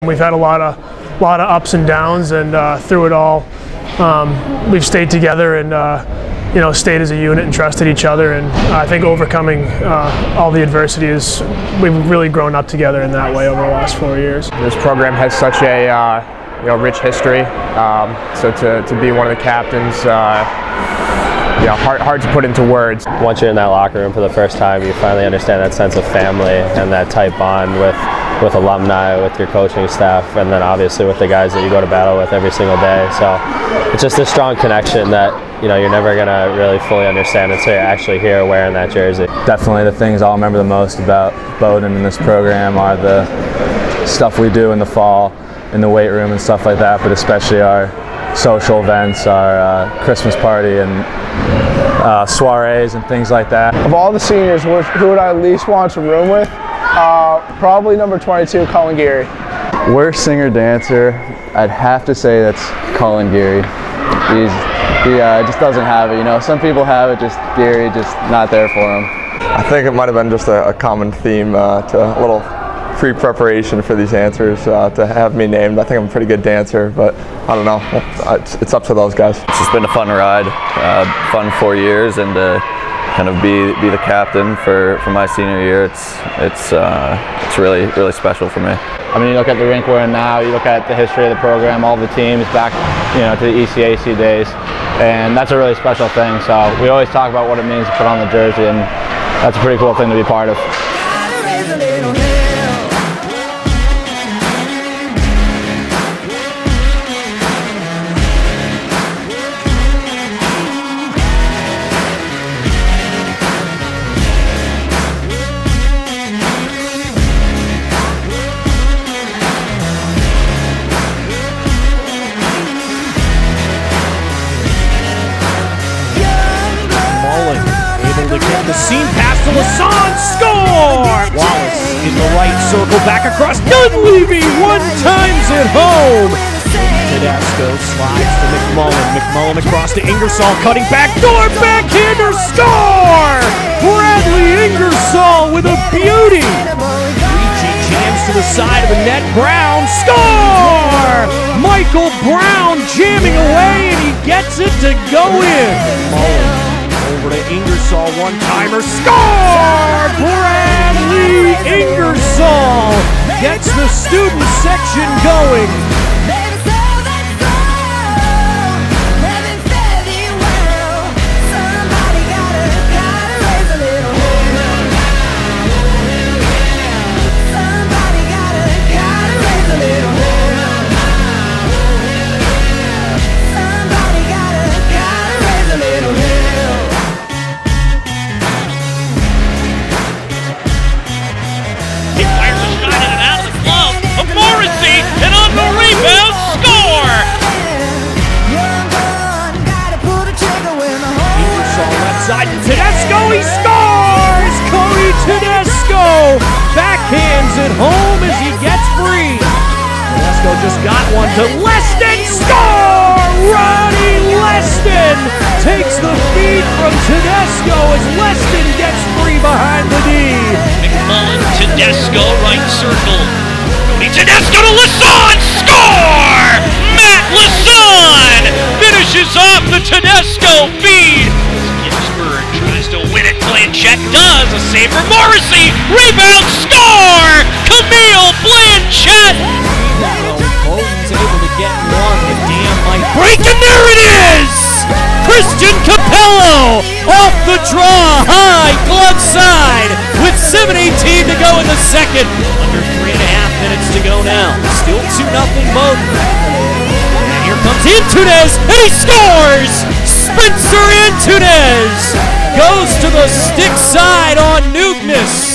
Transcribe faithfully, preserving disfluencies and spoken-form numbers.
We've had a lot of, lot of ups and downs, and uh, through it all, um, we've stayed together and uh, you know, stayed as a unit and trusted each other. And I think overcoming uh, all the adversity is, we've really grown up together in that way over the last four years. This program has such a uh, you know, rich history, um, so to, to be one of the captains, uh, you know, hard, hard to put into words. Once you're in that locker room for the first time, you finally understand that sense of family and that tight bond with with alumni, with your coaching staff, and then obviously with the guys that you go to battle with every single day. So it's just a strong connection that, you know, you're never gonna really fully understand until you're actually here wearing that jersey. Definitely the things I'll remember the most about Bowdoin in this program are the stuff we do in the fall, in the weight room and stuff like that, but especially our social events, our uh, Christmas party and uh, soirees and things like that. Of all the seniors, who would I least want to room with? Uh, probably number twenty-two, Colin Geary. Worst singer dancer, I'd have to say that's Colin Geary. He's, he uh, just doesn't have it, you know. Some people have it, just Geary, just not there for him. I think it might have been just a, a common theme uh, to a little pre-preparation for these answers uh, to have me named. I think I'm a pretty good dancer, but I don't know. It's, it's up to those guys. It's just been a fun ride, uh, fun four years, and uh, kind of be be the captain for, for my senior year. It's it's uh, it's really really special for me. I mean, you look at the rink we're in now. You look at the history of the program, all the teams back, you know, to the E C A C days, and that's a really special thing. So we always talk about what it means to put on the jersey, and that's a pretty cool thing to be part of. To get the seam pass to Lassonde, score! Wallace in the right circle, back across, Dunleavy, one times at home! Tedesco slides to McMullen, McMullen across to Ingersoll, cutting back door, backhander, score! Bradley Ingersoll with a beauty! Ricci jams to the side of the net, Brown, score! Michael Brown jamming away, and he gets it to go in! Mullen over to Ingersoll, one-timer, score! Bradley Ingersoll gets the student section going. Tedesco, he scores! Cody Tedesco backhands it home as he gets free. Tedesco just got one to Leston, score! Ronnie Leston takes the feed from Tedesco as Leston gets free behind the D. McMullen, Tedesco, right circle. Cody Tedesco to Lassonde, score! Matt Lassonde finishes off the Tedesco feed. Tries to win it, Blanchett does, a save for Morrissey, rebound, score! Camille Blanchett! Bowdoin's able to get one, the dam might break, and there it is! Christian Capello off the draw, high glove side, with seven eighteen to go in the second. Under three and a half minutes to go now, still two nothing Bowdoin. And here comes Antunes, and he scores! Spencer Antunes goes to the stick side on Nugness.